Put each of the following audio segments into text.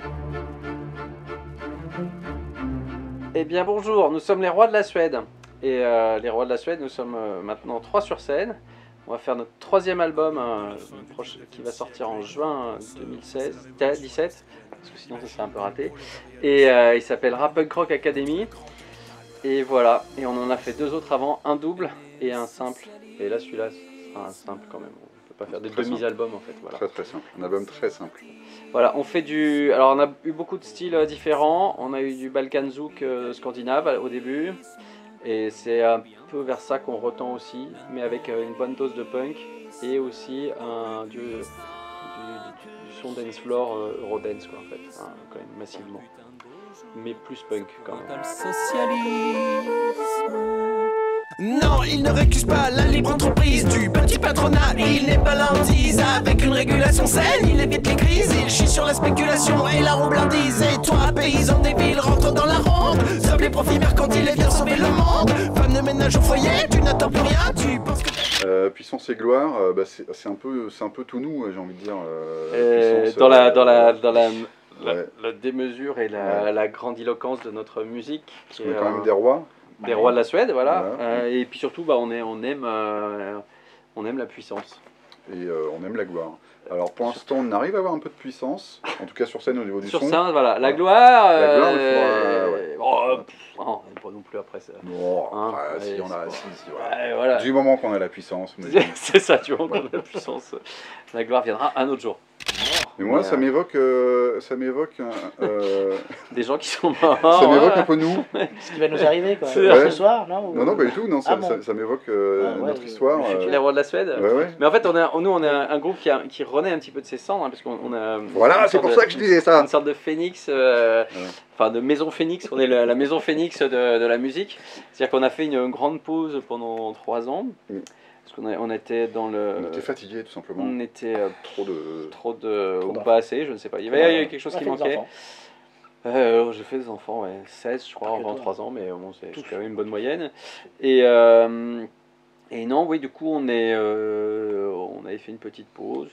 Eh bien bonjour, nous sommes les rois de la Suède. Et les rois de la Suède, nous sommes maintenant 3 sur scène. On va faire notre 3e album qui va sortir en juin 2017, parce que sinon ça serait un peu raté. Et il s'appellera Punk Rock Academy. Et voilà, et on en a fait 2 autres avant, un double et un simple. Et là celui-là sera un simple quand même, on peut pas faire des demi-albums en fait. Voilà. Très simple, un album très simple. Voilà, on fait du... Alors on a eu beaucoup de styles différents, on a eu du Balkan Zouk scandinave au début, et c'est un peu vers ça qu'on retend aussi, mais avec une bonne dose de punk, et aussi du son dance floor Eurodance quoi en fait, enfin, quand même massivement, mais plus punk quand même. Non, il ne récuse pas la libre entreprise du petit patronat. Il n'est pas l'antise avec une régulation saine. Il évite les crises, il chie sur la spéculation et la roublardise. Et toi, paysan des villes, rentre dans la ronde. Sauve les profits mercantiles et viens sauver le monde. Femme de ménage au foyer, tu n'attends plus rien, tu penses que... Puissance et gloire, c'est un peu tout nous, j'ai envie de dire. Dans la démesure et la grandiloquence de notre musique. Parce qu'on est quand même des rois. Des rois de la Suède, voilà. Et puis surtout, on aime la puissance. Et on aime la gloire. Alors pour l'instant, on arrive à avoir un peu de puissance, en tout cas sur scène au niveau du son. Sur scène, voilà. La gloire. La gloire, il faudra... non, pas non plus après ça. Bon, si on a, voilà. Voilà. Du moment qu'on a la puissance. C'est ça, du moment qu'on a la puissance. La gloire viendra un autre jour. Mais moi, ça m'évoque des gens qui sont morts. Ça m'évoque un peu nous. Ce qui va nous arriver, quoi. Ouais. Ce soir, non? Non, pas du tout. Non, ça m'évoque notre histoire. Les rois de la Suède. Ouais. Mais en fait, nous, on est un groupe qui renaît un petit peu de ses cendres, hein, parce qu'on a. Voilà, c'est pour ça que je disais ça. Une sorte de phénix, enfin de maison phénix. On est la maison phénix de la musique. C'est-à-dire qu'on a fait une grande pause pendant 3 ans. Parce qu'on était dans le... On était fatigués, tout simplement. On était... Trop ou pas assez, je ne sais pas. Il y avait quelque chose qui manquait. J'ai fait des enfants, 16 je crois, en 23 ans, mais bon, c'est quand même une bonne moyenne. Et non, oui, du coup, on avait fait une petite pause.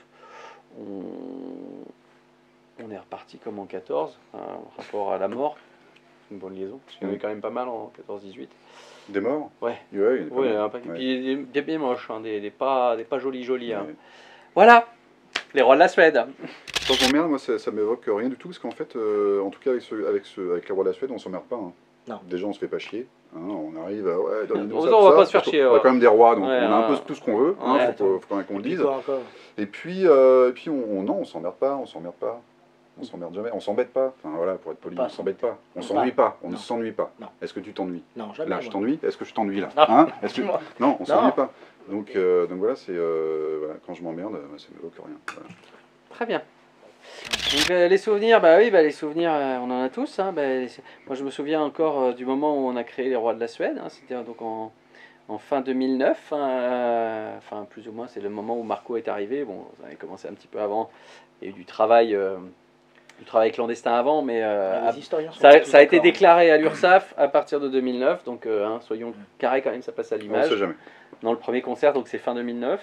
On est reparti comme en 14, en rapport à la mort. C'est une bonne liaison, parce qu'il y en avait quand même pas mal en 14-18. Des morts? Ouais. Ouais, un paquet. Puis des bien moches, hein, des pas jolis. Hein. Voilà, les rois de la Suède. Quand j'emmerde, moi ça m'évoque rien du tout, parce qu'en fait, en tout cas avec les rois de la Suède, on s'emmerde pas. Hein. Non. Déjà on se fait pas chier. Hein, on arrive à... Ouais, on va pas se faire chier. On est quand même des rois, donc on a un peu tout ce qu'on veut, hein, faut quand même qu'on le dise. Et puis on s'emmerde pas. On s'emmerde jamais, on s'embête pas. Enfin voilà, pour être poli, on s'embête pas. On s'ennuie pas, on ne s'ennuie pas. Est-ce que tu t'ennuies? Non, jamais. Là, je t'ennuie. Est-ce que je t'ennuie là? Non. Hein? Non, on s'ennuie pas. Donc voilà, voilà, quand je m'emmerde, ça ne m'évoque rien. Voilà. Très bien. Donc les souvenirs, les souvenirs, on en a tous. Hein, moi je me souviens encore du moment où on a créé les rois de la Suède. Hein, c'était donc en fin 2009. Enfin plus ou moins, c'est le moment où Marco est arrivé. Bon, ça avait commencé un petit peu avant. Il y a eu du travail clandestin avant, mais ça a été déclaré à l'URSSAF à partir de 2009, donc soyons carrés quand même, ça passe à l'image. On sait jamais. Dans le premier concert, donc c'est fin 2009,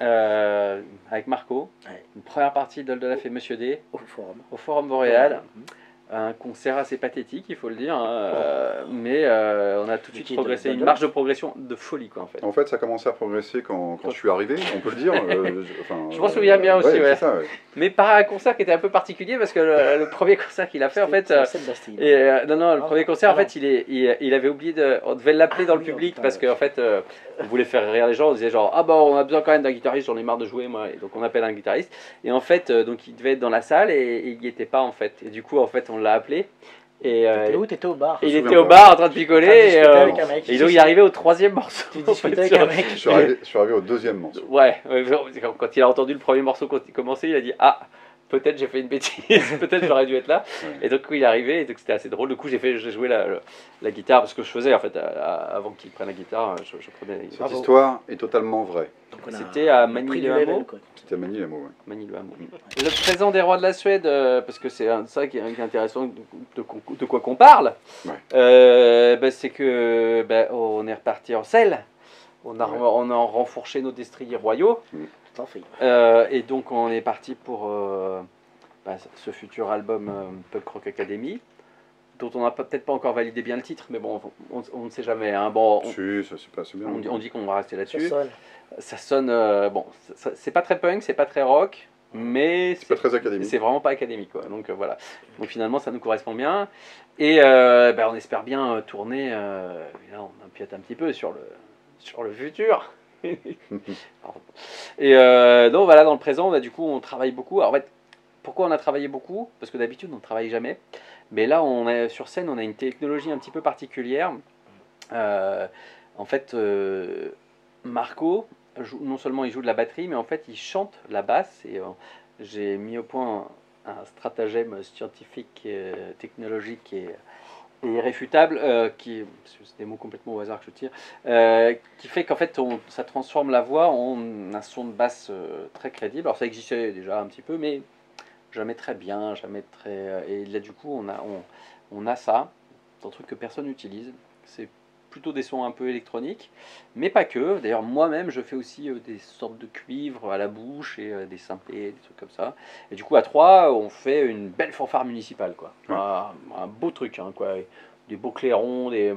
avec Marco, une première partie de la fait Monsieur D, au Forum Boréal. Un concert assez pathétique, il faut le dire, mais on a tout de suite progressé, une marge de progression de folie quoi en fait. En fait, ça a commencé à progresser quand je suis arrivé, on peut le dire. Je m'en souviens bien aussi, ouais. Ça, mais par un concert qui était un peu particulier parce que le premier concert qu'il a fait en fait, le premier concert en fait il avait oublié on devait l'appeler dans le public parce qu'en fait on voulait faire rire les gens, on disait genre on a besoin quand même d'un guitariste, j'en ai marre de jouer moi, et donc on appelle un guitariste et en fait donc il devait être dans la salle et il n'y était pas en fait et du coup en fait on l'a appelé et t'étais au bar. Il était au bar en train de picoler et donc il arrivait au 3e morceau. Tu discutais avec un mec. Je suis arrivé au 2e morceau. Ouais, quand il a entendu le premier morceau commencer, il a dit peut-être j'ai fait une bêtise, peut-être j'aurais dû être là. Et donc il est arrivé, et donc c'était assez drôle. Du coup j'ai joué la guitare, parce que je faisais en fait, avant qu'il prenne la guitare, je prenais... Cette histoire est totalement vraie. C'était à Manille-le-Hameau. C'était à Manille-le-Hameau, ouais. Manille-le-Hameau. Le présent des rois de la Suède, parce que c'est ça qui est intéressant, de quoi qu'on parle, c'est que on est reparti en selle. On a renfourché nos destriers royaux. Et donc on est parti pour ce futur album Punk Rock Academy, dont on n'a peut-être pas encore validé bien le titre, mais bon, on ne sait jamais. Hein. Bon, si, ça se passe bien. On dit qu'on va rester là-dessus. Ça sonne bon, c'est pas très punk, c'est pas très rock, mais c'est pas très académique. C'est vraiment pas académique, quoi. Donc voilà. Donc finalement, ça nous correspond bien. Et on espère bien tourner. Là, on empiète un petit peu sur le futur. Et donc voilà, dans le présent, du coup, on travaille beaucoup. Alors en fait, pourquoi on a travaillé beaucoup? Parce que d'habitude, on ne travaille jamais. Mais là, sur scène, on a une technologie un petit peu particulière. En fait, Marco, non seulement il joue de la batterie, mais en fait, il chante la basse. Et j'ai mis au point un stratagème scientifique, technologique et irréfutable, c'est des mots complètement au hasard que je tire, qui fait qu'en fait, ça transforme la voix en un son de basse très crédible. Alors ça existait déjà un petit peu, mais jamais très bien, jamais très... et là, du coup, on a ça, c'est un truc que personne n'utilise. C'est plutôt des sons un peu électroniques, mais pas que. D'ailleurs, moi-même, je fais aussi des sortes de cuivre à la bouche et des synthés, des trucs comme ça. Et du coup, à 3, on fait une belle fanfare municipale, quoi. Un beau truc, hein, quoi. Des beaux clairons, des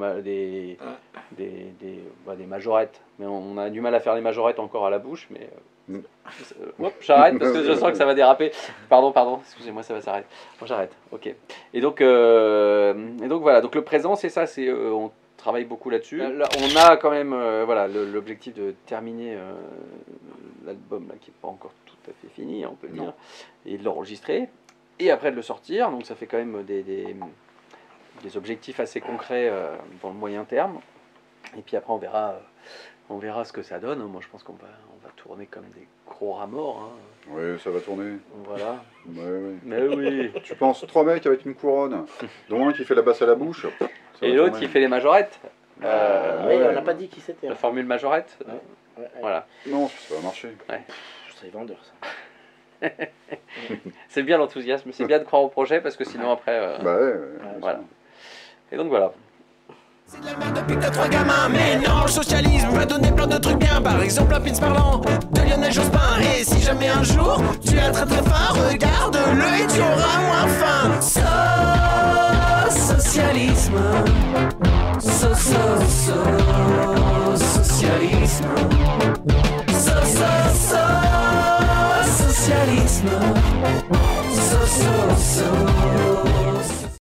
majorettes. Mais on a du mal à faire les majorettes encore à la bouche, mais... Hop, j'arrête parce que je sens que ça va déraper. Pardon, excusez-moi, ça va s'arrêter. Bon, j'arrête, ok. Et donc voilà, donc le présent, c'est ça, on travaille beaucoup là-dessus. Là, on a quand même l'objectif de terminer l'album là, qui n'est pas encore tout à fait fini, on peut dire, et de l'enregistrer, et après de le sortir. Donc ça fait quand même des objectifs assez concrets dans le moyen terme. Et puis après, on verra ce que ça donne. Moi, je pense qu'on va tourner comme des gros rats morts. Hein. Oui, ça va tourner. Voilà. Oui. Mais oui. Tu penses 3 mecs avec une couronne, dont un qui fait la basse à la bouche. Et l'autre qui fait les majorettes. Oui, on n'a pas dit qui c'était. La formule majorette. Ouais. Voilà. Non, ça va marcher. Ouais. C'est vendeur, ça. C'est bien l'enthousiasme, c'est bien de croire au projet parce que sinon après... voilà. Et donc voilà. C'est de la merde depuis que t'as 3 gamins. Mais non, le socialisme m'a donné plein de trucs bien. Par exemple un pince parlant de Lionel Jospin. Et si jamais un jour tu es très très fin, regarde-le et tu auras moins faim. Socialisme. Socialisme.